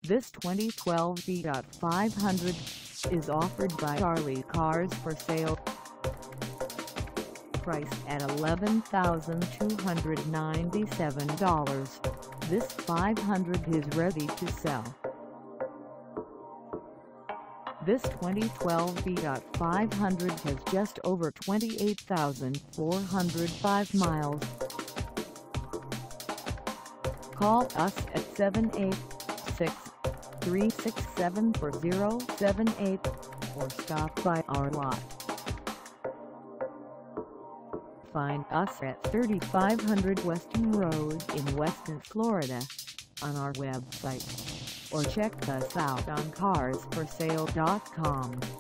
This 2012 Fiat 500 is offered by Arley Cars for Sale. Price at $11,297. This 500 is ready to sell. This 2012 Fiat 500 has just over 28,405 miles. Call us at 786-367-4078 or stop by our lot. Find us at 3500 Weston Road in Weston, Florida, on our website, or check us out on carsforsale.com.